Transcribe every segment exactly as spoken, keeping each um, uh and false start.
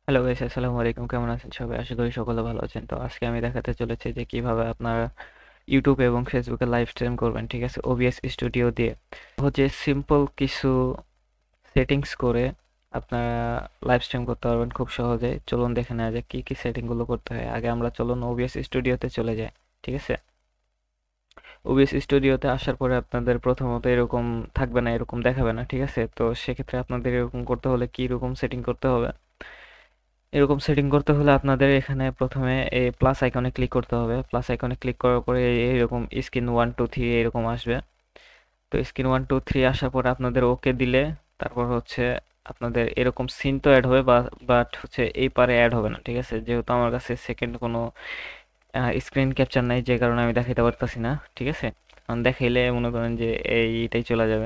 Hello guys, আসসালামু আলাইকুম। কেমন আছেন সবাই? আশা করি সকলে ভালো আছেন। তো আজকে আমি দেখাতে চলেছি যে কিভাবে আপনারা ইউটিউব এবং ফেসবুকে লাইভ স্ট্রিম করবেন, ঠিক আছে, ওবিএস স্টুডিও দিয়ে। হচ্ছে সিম্পল কিছু সেটিংস করে আপনারা লাইভ স্ট্রিম করতে পারবেন খুব সহজে। চলুন দেখে নেওয়া যাক কি কি সেটিং গুলো করতে হয়। আগে আমরা চলুন ওবিএস স্টুডিওতে চলে যাই, ঠিক আছে। ওবিএস স্টুডিওতে আসার পরে আপনাদের প্রথমত এরকম থাকবে না, এরকম দেখাবে না, ঠিক আছে। তো সেক্ষেত্রে আপনাদের এরকম করতে হলে কি রকম সেটিং করতে হবে? এরকম সেটিং করতে হলে আপনাদের এখানে প্রথমে এই প্লাস আইকনে ক্লিক করতে হবে। প্লাস আইকনে ক্লিক করার পরে এরকম স্ক্রিন ওয়ান টু থ্রি এরকম আসবে। তো স্ক্রিন ওয়ান টু থ্রি আসার পরে আপনাদের ওকে দিলে তারপর হচ্ছে আপনাদের এরকম সিন তো অ্যাড হবে, বা বাট হচ্ছে এই পারে অ্যাড হবে না, ঠিক আছে। যেহেতু আমার কাছে সেকেন্ড কোনো স্ক্রিন ক্যাপচার নাই, যে কারণে আমি দেখাইতে পারতাছি না, ঠিক আছে। কারণ দেখাইলে মনে করেন যে এইটাই চলে যাবে।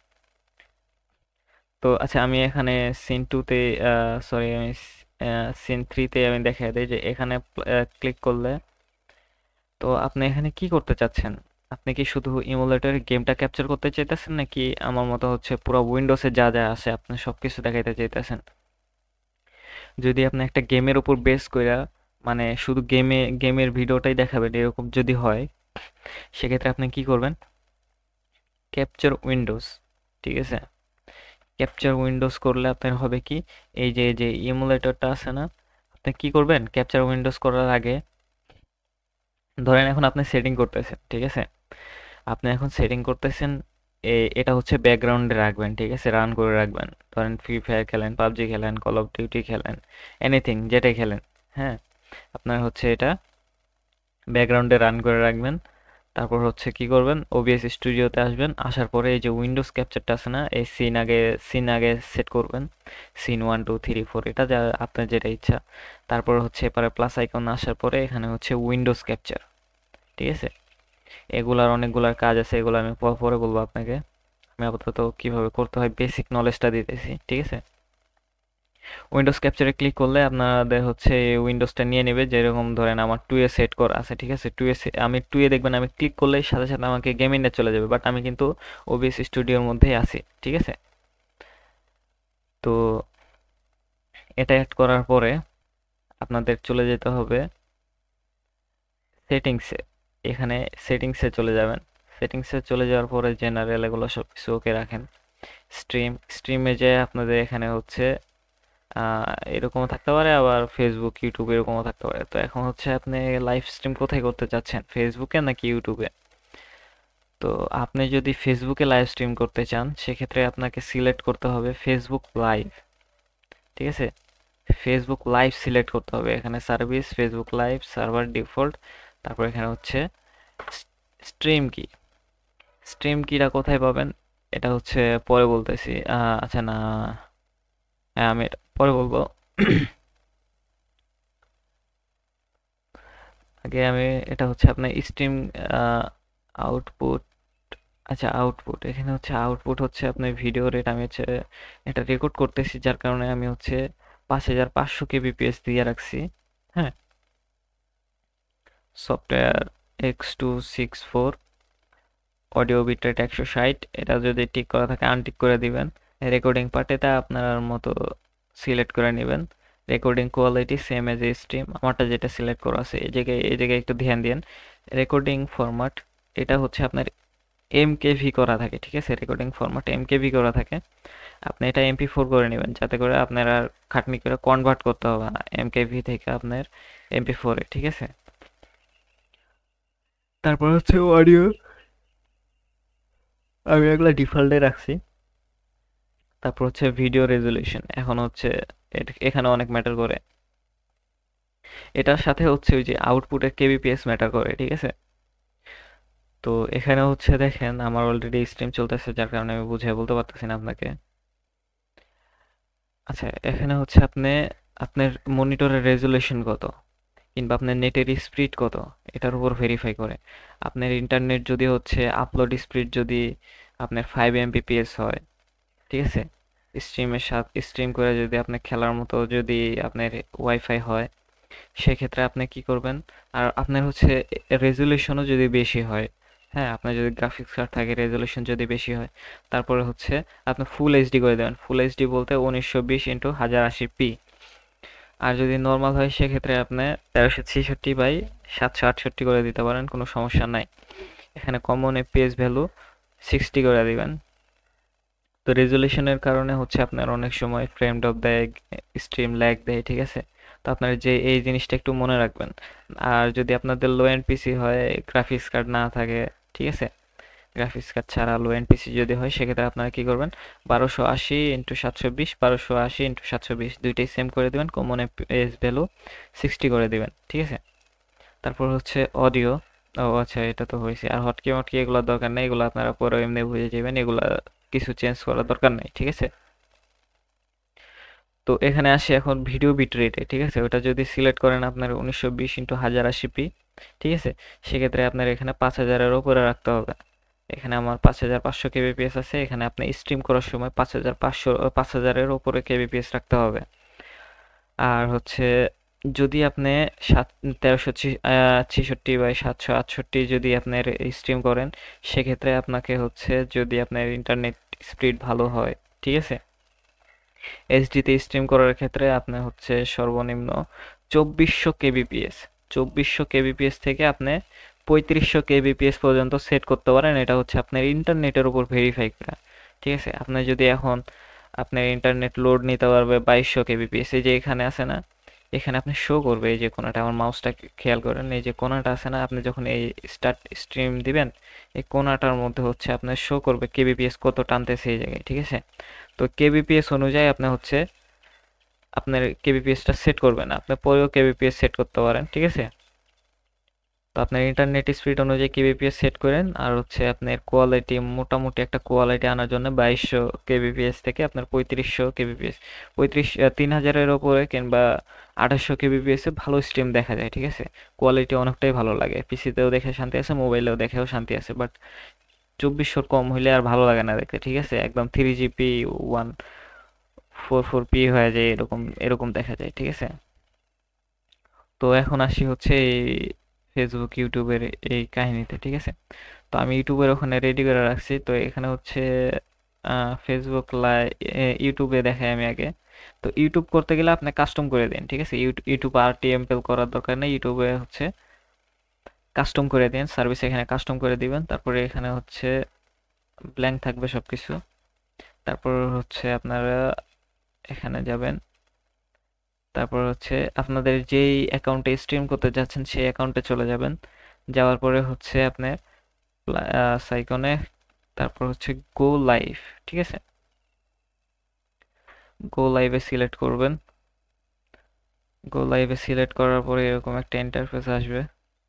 তো আচ্ছা, আমি এখানে সিন টুতে, সরি, আমি সিন থ্রিতে আমি দেখাই দিই যে এখানে ক্লিক করলে তো আপনি এখানে কি করতে চাচ্ছেন? আপনি কি শুধু ইমুলেটর গেমটা ক্যাপচার করতে চাইতেছেন, নাকি আমার মতো হচ্ছে পুরো উইন্ডোজে যা যা আছে আপনি সবকিছু দেখাইতে চাইতেছেন? যদি আপনি একটা গেমের উপর বেস কইরা, মানে শুধু গেমে গেমের ভিডিওটাই দেখাবেন এরকম যদি হয়, সেক্ষেত্রে আপনি কি করবেন? ক্যাপচার উইন্ডোজ, ঠিক আছে। ক্যাপচার উইন্ডোজ করলে আপনার হবে কি, এই যে যে ইমুলেটরটা আছে না, আপনি কি করবেন ক্যাপচার উইন্ডোজ করার আগে? ধরেন এখন আপনি সেটিং করতেছেন, ঠিক আছে। আপনি এখন সেটিং করতেছেন, এ- এটা হচ্ছে ব্যাকগ্রাউন্ডে রাখবেন, ঠিক আছে, রান করে রাখবেন। ধরেন ফ্রি ফায়ার খেলেন, পাবজি খেলেন, কল অফ ডিউটি খেলেন, এনিথিং যেটাই খেলেন, হ্যাঁ, আপনার হচ্ছে এটা ব্যাকগ্রাউন্ডে রান করে রাখবেন। তারপর হচ্ছে কি করবেন, ওবিএস স্টুডিওতে আসবেন। আসার পরে এই যে উইন্ডোজ ক্যাপচারটা আছে না, এই সিন আগে সিন আগে সেট করবেন। Scene one two three four এটা যা আপনার যেটা ইচ্ছা। তারপর হচ্ছে এবারে প্লাস আইকন আসার পরে এখানে হচ্ছে উইন্ডোজ ক্যাপচার, ঠিক আছে। এগুলার অনেকগুলার কাজ আছে, এগুলো আমি প- পরে বলবো আপনাকে। আমি আপাতত কিভাবে করতে হয় বেসিক নলেজটা দিতেছি, ঠিক আছে। উইন্ডোজ ক্যাপচারে ক্লিক করলে আপনাদের হচ্ছে উইন্ডোজটা নিয়ে নেবে। যেরকম ধরেন আমার টু এ সেট করা আছে, ঠিক আছে। টু এ আমি টু এ দেখবেন, আমি ক্লিক করলেই সাথে সাথে আমাকে গেমিংয়ে চলে যাবে, বাট আমি কিন্তু ওবিএস স্টুডিওর মধ্যেই আছি, ঠিক আছে। তো এটা অ্যাড করার পরে আপনাদের চলে যেতে হবে সেটিংসে। এখানে সেটিংসে চলে যাবেন। সেটিংসে চলে যাওয়ার পরে জেনারেল এগুলো সব কিছু ওকে রাখেন। স্ট্রিম স্ট্রিমে যে আপনাদের এখানে হচ্ছে আহ, এরকমও থাকতে পারে, আবার ফেসবুক ইউটিউব এরকমও থাকতে পারে। তো এখন হচ্ছে আপনি লাইভ স্ট্রিম কোথায় করতে চাচ্ছেন, ফেসবুকে নাকি ইউটিউবে? তো আপনি যদি ফেসবুকে লাইভ স্ট্রিম করতে চান, সেক্ষেত্রে আপনাকে সিলেক্ট করতে হবে ফেসবুক লাইভ, ঠিক আছে। ফেসবুক লাইভ সিলেক্ট করতে হবে। এখানে service Facebook live server default, তারপর এখানে হচ্ছে স্ট্রিম কি। স্ট্রিম কিটা কোথায় পাবেন এটা হচ্ছে পরে বলতেছি। আহ, আচ্ছা না, হ্যাঁ, আমি এটা পরে বলবো। আগে আমি, এটা হচ্ছে আপনার স্ট্রিম আউটপুট। আচ্ছা, আউটপুট, এখানে হচ্ছে আউটপুট হচ্ছে আপনার ভিডিও রেট। আমি হচ্ছে এটা রেকর্ড করতেছি, যার কারণে আমি হচ্ছে পাঁচ হাজার পাঁচশো কেবিপিএস দিয়ে রাখছি। হ্যাঁ, software x two six four, audio bitrate একশো ষাট। এটা যদি টিক করা থাকে আনটিক করে দিবেন। রেকর্ডিং পার্টেটা আপনার মতো সিলেক্ট করে নেবেন। Recording quality same as a stream, আমারটা যেটা সিলেক্ট করা আছে এই জায়গায়, এই জায়গায় একটু ধ্যান দিন। রেকর্ডিং ফরম্যাট, এটা হচ্ছে আপনার এমকেভি করা থাকে, ঠিক আছে। রেকর্ডিং ফরম্যাট এমকেভি করা থাকে, আপনি এটা এমপি ফোর করে নেবেন, যাতে করে আপনার আর খাটনি করে কনভার্ট করতে হবে না এমকেভি থেকে আপনার এমপি ফোরে, ঠিক আছে। তারপর হচ্ছে অডিও, আমি এগুলো ডিফল্টে রাখছি। তারপর হচ্ছে ভিডিও রেজলিউশন, এখন হচ্ছে এট- এখানে অনেক ম্যাটার করে। এটার সাথে হচ্ছে ওই যে আউটপুটের কেবিপিএস ম্যাটার করে, ঠিক আছে। তো এখানে হচ্ছে দেখেন আমার অলরেডি স্ট্রিম চলতেছে, যার কারণে আমি বুঝিয়ে বলতে পারতেছি না আপনাকে। আচ্ছা, এখানে হচ্ছে আপনি আপনার মনিটরের রেজুলেশন কত, কিংবা আপনার নেটের স্পিড কত, এটার উপর ভেরিফাই করে। আপনার ইন্টারনেট যদি হচ্ছে আপলোড স্পিড যদি আপনার ফাইভ এমবিপিএস হয়, ঠিক আছে, স্ট্রিমের সাথে স্ট্রিম করে যদি আপনার খেলার মতো যদি আপনার ওয়াইফাই হয়, সেক্ষেত্রে আপনি কি করবেন? আর আপনার হচ্ছে রেজুলেশনও যদি বেশি হয়, হ্যাঁ, আপনার যদি গ্রাফিক্স কার্ড থাকে, রেজুলেশন যদি বেশি হয়, তারপরে হচ্ছে আপনি ফুল এইচডি করে দেবেন। ফুল এইচডি বলতে উনিশশো বিশ ইন্টু হাজার আশি পি। আর যদি নর্মাল হয় সেক্ষেত্রে আপনি তেরোশো ছেষট্টি বাই সাতশো আটষট্টি করে দিতে পারেন, কোনো সমস্যা নাই। এখানে কমন এফপিএস ভ্যালু সিক্সটি করে দিবেন। তো রেজুলেশনের কারণে হচ্ছে আপনার অনেক সময় ফ্রেম ড্রপ দেয়, স্ট্রিম ল্যাগ দেয়, ঠিক আছে। তো আপনার যে এই জিনিসটা একটু মনে রাখবেন। আর যদি আপনাদের লো এন্ড পিসি হয়, গ্রাফিক্স কার্ড না থাকে, ঠিক আছে, গ্রাফিক্স কার্ড ছাড়া লো এন্ড পিসি যদি হয় সেক্ষেত্রে আপনারা কি করবেন, বারোশো আশি ইন্টু সাতশো বিশ বারোশো আশি ইন্টু সাতশো বিশ দুইটাই সেম করে দিবেন, কমন এফপিএস ভ্যালু সিক্সটি করে দিবেন, ঠিক আছে। তারপর হচ্ছে অডিও। ও আচ্ছা, এটা তো হয়েছে। আর হটকি মটকি এগুলোর দরকার নেই, এগুলো আপনারা পরে এমনি বুঝে যাবেন, এগুলা কিছু চেঞ্জ করার দরকার নেই, ঠিক আছে। তো এখানে আসি এখন ভিডিও বিট রেটে, ঠিক আছে। ওটা যদি সিলেক্ট করেন আপনার উনিশশো বিশ ইন্টু হাজার আশি পি, ঠিক আছে, সেক্ষেত্রে আপনার এখানে পাঁচ হাজারের ওপরে রাখতে হবে। এখানে আমার পাঁচ হাজার পাঁচশো কেবিপিএস আছে, এখানে আপনি স্ট্রিম করার সময় পাঁচ হাজার পাঁচশো পাঁচ হাজারের ওপরে কেবিপিএস রাখতে হবে। আর হচ্ছে যদি আপনি সাত তেরোশো ছেষট্টি বাই সাতশো আটষট্টি যদি আপনার স্ট্রিম করেন, সেক্ষেত্রে আপনাকে হচ্ছে, যদি আপনার ইন্টারনেট স্পিড ভালো হয়, ঠিক আছে, এইচডিতে স্ট্রিম করার ক্ষেত্রে আপনি হচ্ছে সর্বনিম্ন চব্বিশশো কেবিপিএস চব্বিশশো কেবিপিএস থেকে আপনি পঁয়ত্রিশশো কেবিপিএস পর্যন্ত সেট করতে পারেন। এটা হচ্ছে আপনার ইন্টারনেটের উপর ভেরিফাই করা, ঠিক আছে। আপনি যদি এখন আপনার ইন্টারনেট লোড নিতে পারবে বাইশশো কেবিপিএস, এই যে এখানে আছে না, এখানে আপনি শো করবে এই যে কোনাটা, আমার মাউসটা খেয়াল করেন, এই যে কোনাটা আছে না, আপনি যখন এই স্টার্ট স্ট্রিম দিবেন, এই কোনাটার মধ্যে হচ্ছে আপনার শো করবে কেবিপিএস কত টানতেছে এই জায়গায়, ঠিক আছে। তো কেবিপিএস অনুযায়ী আপনি হচ্ছে আপনার কেবিপিএসটা সেট করবেন, আপনি পরেও কেবিপিএস সেট করতে পারেন, ঠিক আছে। তো আপনার ইন্টারনেট স্পিড অনুযায়ী কেবিপিএস সেট করেন। আর হচ্ছে আপনার কোয়ালিটি, মোটামুটি একটা কোয়ালিটি আনার জন্য বাইশশো কেবিপিএস থেকে আপনার পঁয়ত্রিশশো কেবিপিএস, পঁয়ত্রিশ তিন হাজারের ওপরে কিংবা আঠাশশো কেবিপিএস এ ভালো স্ট্রিম দেখা যায়, ঠিক আছে। কোয়ালিটি অনেকটাই ভালো লাগে, পিসিতেও দেখে শান্তি আছে, মোবাইলেও দেখেও শান্তি আছে, বাট চব্বিশশোর কম হইলে আর ভালো লাগে না দেখতে, ঠিক আছে। একদম three GP one four four P হয়ে যায়, এরকম এরকম দেখা যায়, ঠিক আছে। তো এখন আসি হচ্ছে এই ফেসবুক ইউটিউবের এই কাহিনীতে, ঠিক আছে। তো আমি ইউটিউবের ওখানে রেডি করে রাখছি। তো এখানে হচ্ছে ফেসবুক লাই ইউটিউবে দেখাই আমি আগে। তো ইউটিউব করতে গেলে আপনি কাস্টম করে দিন, ঠিক আছে। ইউটিউব আর টিএমপেল করার দরকার নেই, ইউটিউবে হচ্ছে কাস্টম করে দিন, সার্ভিস এখানে কাস্টম করে দিবেন। তারপরে এখানে হচ্ছে ব্ল্যাঙ্ক থাকবে সবকিছু। তারপর হচ্ছে আপনারা এখানে যাবেন, তারপর হচ্ছে আপনাদের যেই অ্যাকাউন্টে স্ট্রিম করতে যাচ্ছেন সেই অ্যাকাউন্টে চলে যাবেন। যাওয়ার পরে হচ্ছে আপনার সাইকনে, তারপর হচ্ছে গো লাইভ, ঠিক আছে, গো লাইভে সিলেক্ট করবেন। গো লাইভে সিলেক্ট করার পরে এরকম একটা ইন্টারফেস আসবে।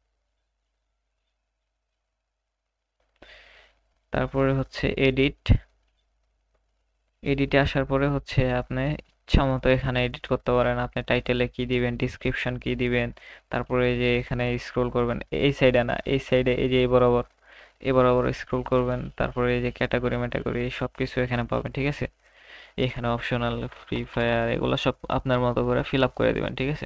তারপরে হচ্ছে এডিট, এডিটে আসার পরে হচ্ছে আপনি ইচ্ছা মতো এখানে এডিট করতে পারেন। আপনি টাইটেলে কি দিবেন, ডিসক্রিপশন কি দিবেন, তারপরে এই যে এখানে স্ক্রল করবেন, এই সাইডে না, এই সাইডে, এই যে এই বরাবর, এই বরাবর স্ক্রল করবেন। তারপরে এই যে ক্যাটাগরি ম্যাটাগরি সব কিছু এখানে পাবেন, ঠিক আছে। এখানে অপশনাল, ফ্রি ফায়ার, এগুলো সব আপনার মতো করে ফিল আপ করে দিবেন, ঠিক আছে।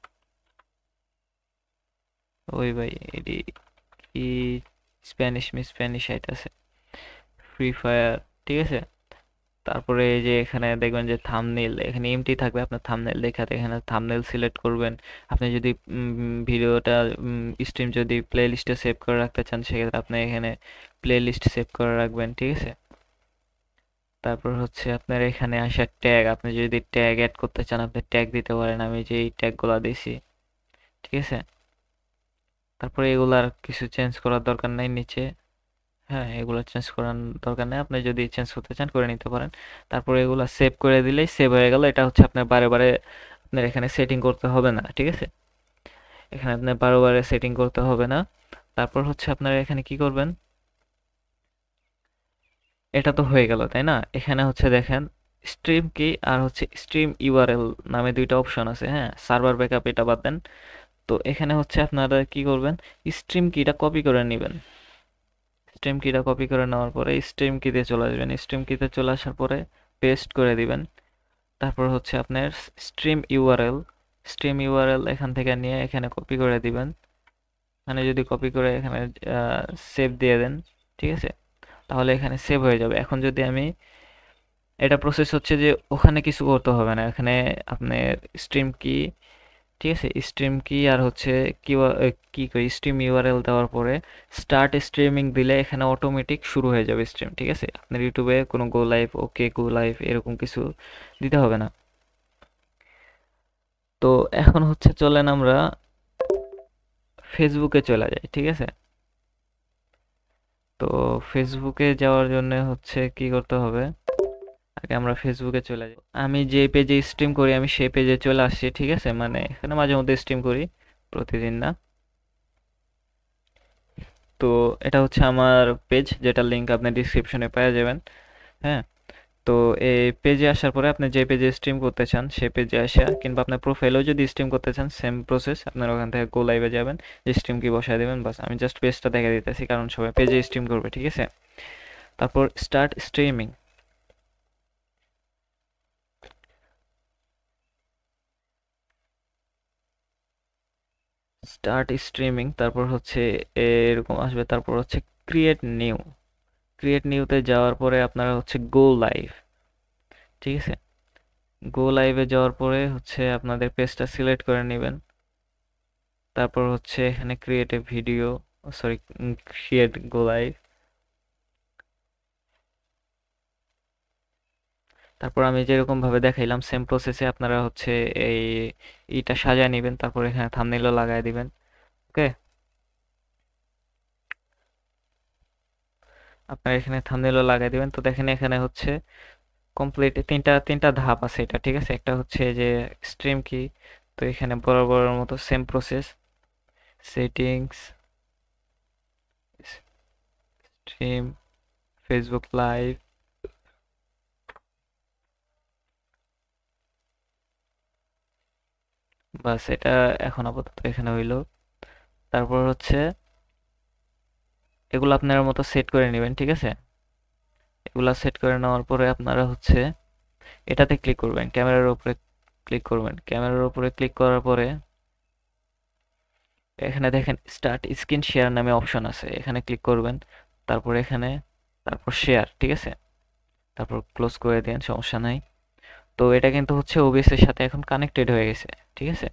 ওই ভাই এটি কি স্প্যানিশ মি স্প্যানিশ আইতাছে, ফ্রি ফায়ার, ঠিক আছে। তারপরে এই যে এখানে দেখবেন যে থাম্বনেল, এখানে এমটি থাকবে, আপনার থাম্বনেল দেখাতে এখানে থাম্বনেল সিলেক্ট করবেন। আপনি যদি ভিডিওটা স্ট্রিম যদি প্লে লিস্টে সেভ করে রাখতে চান, সেক্ষেত্রে আপনি এখানে প্লে লিস্ট সেভ করে রাখবেন, ঠিক আছে। তারপর হচ্ছে আপনার এখানে আসা ট্যাগ, আপনি যদি ট্যাগ অ্যাড করতে চান আপনি ট্যাগ দিতে পারেন, আমি যে এই ট্যাগগুলো দিছি, ঠিক আছে। তারপরে এগুলার কিছু চেঞ্জ করার দরকার নাই নিচে, হ্যাঁ, এগুলো চেঞ্জ করার দরকার নেই, আপনি যদি চেঞ্জ করতে চান করে নিতে পারেন। তারপরে এগুলো সেভ করে দিলেই সেভ হয়ে গেল। এটা হচ্ছে আপনার বারে বারে আপনার এখানে সেটিং করতে হবে না, ঠিক আছে। এখানে আপনার বারে বারে সেটিং করতে হবে না। তারপর হচ্ছে আপনারা এখানে কি করবেন, এটা তো হয়ে গেল তাই না। এখানে হচ্ছে দেখেন স্ট্রিম কি আর হচ্ছে স্ট্রিম ইউআরএল নামে দুইটা অপশন আছে, হ্যাঁ, সার্ভার ব্যাকআপ এটা বাদ দেন। তো এখানে হচ্ছে আপনারা কি করবেন, স্ট্রিম কিটা কপি করে নেবেন। স্ট্রিম কিটা কপি করে নেওয়ার পরে স্ট্রিম কিতে চলে আসবেন, স্ট্রিম কিতে চলে আসার পরে পেস্ট করে দিবেন। তারপর হচ্ছে আপনার স্ট্রিম ইউআরএল, স্ট্রিম ইউআরএল এখান থেকে নিয়ে এখানে কপি করে দিবেন। মানে যদি কপি করে এখানে সেভ দিয়ে দেন, ঠিক আছে, তাহলে এখানে সেভ হয়ে যাবে। এখন যদি আমি, এটা প্রসেস হচ্ছে যে ওখানে কিছু করতে হবে না, এখানে আপনার স্ট্রিম কি ঠিক আছে, স্ট্রিম কি আর হচ্ছে কি কি কই স্ট্রিম ইউআরএল দেওয়ার পরে স্টার্ট স্ট্রিমিং দিলে এখানে অটোমেটিক শুরু হয়ে যাবে স্ট্রিম। ঠিক আছে, আপনার ইউটিউবে কোনো গো লাইভ ওকে গো লাইভ এরকম কিছু দিতে হবে না। তো এখন হচ্ছে চলেন আমরা ফেসবুকে চলে যাই। ঠিক আছে, তো ফেসবুকে যাওয়ার জন্য হচ্ছে কি করতে হবে, আগে আমরা ফেসবুকে চলে যাই। আমি যে পেজে স্ট্রিম করি আমি সেই পেজে চলে আসছি। ঠিক আছে, মানে এখানে মাঝে মধ্যে স্ট্রিম করি, প্রতিদিন না। তো এটা হচ্ছে আমার পেজ, যেটা লিংক আপনি ডিসক্রিপশনে পেয়ে যাবেন। হ্যাঁ, তো এই পেজে আসার পরে আপনি যে পেজে স্ট্রিম করতে চান সেই পেজে আসা, কিংবা আপনার প্রোফাইলেও যদি স্ট্রিম করতে চান সেম প্রসেস, আপনার ওখান থেকে গো লাইভে যাবেন, যে স্ট্রিম কি বসায় দেবেন। বাস আমি জাস্ট পেজটা দেখা দিতেছি কারণ সবাই পেজে স্ট্রিম করবে। ঠিক আছে, তারপর স্টার্ট স্ট্রিমিং। স্টার্ট স্ট্রিমিং তারপর হচ্ছে এরকম আসবে, তারপর হচ্ছে ক্রিয়েট নিউ। ক্রিয়েট নিউতে যাওয়ার পরে আপনারা হচ্ছে গো লাইভ। ঠিক আছে, গো লাইভে যাওয়ার পরে হচ্ছে আপনাদের পেজটা সিলেক্ট করে নেবেন। তারপর হচ্ছে এখানে create a video, sorry create go live. তারপর আমি যেরকম ভাবে দেখাইলাম সেম প্রসেসে আপনারা হচ্ছে এই ইটা সাজায় নেবেন, তারপর এখানে থাম্বনেইলও লাগায় দিবেন। ওকে, আপনারা এখানে থাম্বনেইলও লাগাই দিবেন। তো দেখেন এখানে হচ্ছে কমপ্লিট তিনটা তিনটা ধাপ আছে এটা। ঠিক আছে, একটা হচ্ছে যে স্ট্রিম কি, তো এখানে বরাবরের মতো same process, settings, stream, Facebook live. বাস এটা এখন আপাতত এখানে হইলো। তারপর হচ্ছে এগুলো আপনার মতো সেট করে নেবেন। ঠিক আছে, এগুলা সেট করে নেওয়ার পরে আপনারা হচ্ছে এটাতে ক্লিক করবেন, ক্যামেরার উপরে ক্লিক করবেন। ক্যামেরার উপরে ক্লিক করার পরে এখানে দেখেন স্টার্ট স্ক্রিন শেয়ার নামে অপশন আছে, এখানে ক্লিক করবেন। তারপর এখানে তারপর শেয়ার। ঠিক আছে, তারপর ক্লোজ করে দেন, সমস্যা নাই। তো এটা কিন্তু হচ্ছে ওবিএস এর সাথে এখন কানেক্টেড হয়ে গেছে। ঠিক আছে,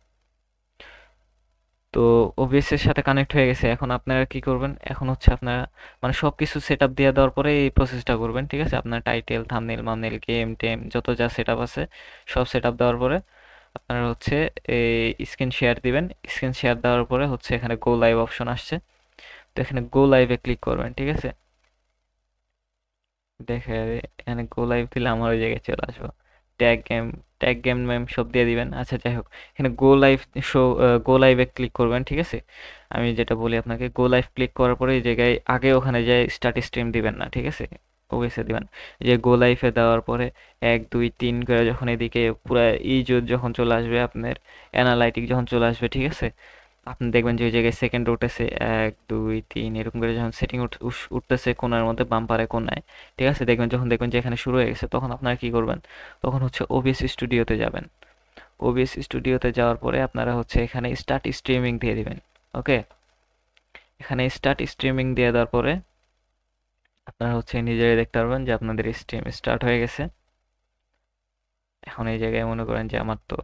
তো ওবিএস এর সাথে কানেক্ট হয়ে গেছে। এখন আপনারা কি করবেন, এখন হচ্ছে আপনারা মানে সবকিছু সেটআপ দিয়ে দেওয়ার পরে এই প্রসেসটা করবেন। ঠিক আছে, আপনার টাইটেল থাম্বনেইল মামনেইল গেম টেম যত যা সেটআপ আছে সব সেটআপ দেওয়ার পরে আপনারা হচ্ছে এই স্ক্রিন শেয়ার দিবেন। স্ক্রিন শেয়ার দেওয়ার পরে হচ্ছে এখানে গো লাইভ অপশন আসছে, তো এখানে গো লাইভে ক্লিক করবেন। ঠিক আছে, দেখে এখানে গো লাইভ দিলে আমার ওই জায়গায় চলে আসবো। Tag game, tag game ma'am সব দিয়ে দিবেন। আচ্ছা যাই হোক, এখানে গো লাইভ শো, গো লাইভে ক্লিক করবেন। ঠিক আছে, আমি যেটা বলি আপনাকে, গো লাইভ ক্লিক করার পরে এই জায়গায় আগে ওখানে যায় স্টার্ট স্ট্রিম দিবেন না। ঠিক আছে, ওবিএসে দিবেন। এই যে গো লাইভে দেওয়ার পরে এক দুই তিন করে যখন এদিকে পুরো ই যখন চলে আসবে, আপনার অ্যানালাইটিক যখন চলে আসবে, ঠিক আছে, আপনি দেখবেন যে ওই জায়গায় সেকেন্ড উঠতেছে এক দুই তিন এরকম করে যখন সেটিং উঠতেছে কোণার মধ্যে বাম পারে কোণায়। ঠিক আছে, দেখবেন যখন দেখবেন যে এখানে শুরু হয়ে গেছে তখন আপনারা কি করবেন, তখন হচ্ছে ওবিএস স্টুডিওতে যাবেন। ওবিএস স্টুডিওতে যাওয়ার পরে আপনারা হচ্ছে এখানে স্টার্ট স্ট্রিমিং দিয়ে দিবেন। ওকে, এখানে স্টার্ট স্ট্রিমিং দিয়ে দেওয়ার পরে আপনারা হচ্ছে নিজেরাই দেখতে পারবেন যে আপনাদের স্ট্রিম স্টার্ট হয়ে গেছে। এখন এই জায়গায় মনে করেন যে আমার তো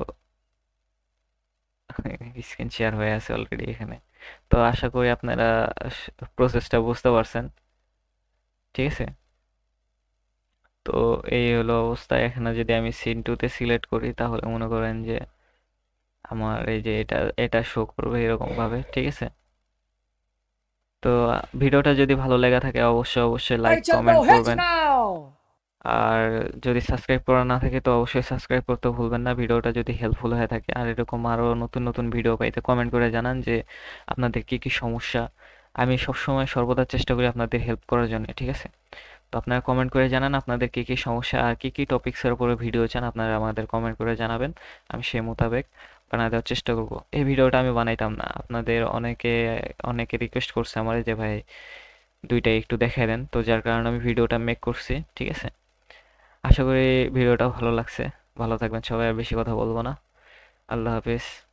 স্ক্রিন শেয়ার হয়ে আছে অলরেডি এখানে। তো আশা করি আপনারা প্রসেসটা বুঝতে পারছেন। ঠিক আছে, তো এই হলো অবস্থা। এখানে যদি আমি সিন টুতে সিলেক্ট করি তাহলে মনে করেন যে আমার এই যে এটা এটা শো করবে এরকম ভাবে। ঠিক আছে, তো ভিডিওটা যদি ভালো লেগে থাকে অবশ্যই অবশ্যই লাইক কমেন্ট করবেন। আর যদি সাবস্ক্রাইব করা না থাকে তো অবশ্যই সাবস্ক্রাইব করতে ভুলবেন না, ভিডিওটা যদি হেল্পফুল হয়ে থাকে। আর এরকম আরও নতুন নতুন ভিডিও পাইতে কমেন্ট করে জানান যে আপনাদের কি কি সমস্যা। আমি সবসময় সর্বদা চেষ্টা করি আপনাদের হেল্প করার জন্য। ঠিক আছে, তো আপনারা কমেন্ট করে জানান আপনাদের কি কি সমস্যা আর কি কি টপিকসের উপরে ভিডিও চান, আপনারা আমাদের কমেন্ট করে জানাবেন। আমি সেই মোতাবেক বানায় দেওয়ার চেষ্টা করব। এই ভিডিওটা আমি বানাইতাম না, আপনাদের অনেকে অনেকে রিকোয়েস্ট করছে আমার যে ভাই দুইটাই একটু দেখাই দেন, তো যার কারণে আমি ভিডিওটা মেক করছি। ঠিক আছে, আশা করি ভিডিওটা ভালো লাগছে। ভালো থাকবেন সবাই, আর বেশি কথা বলবো না। আল্লাহ হাফেজ।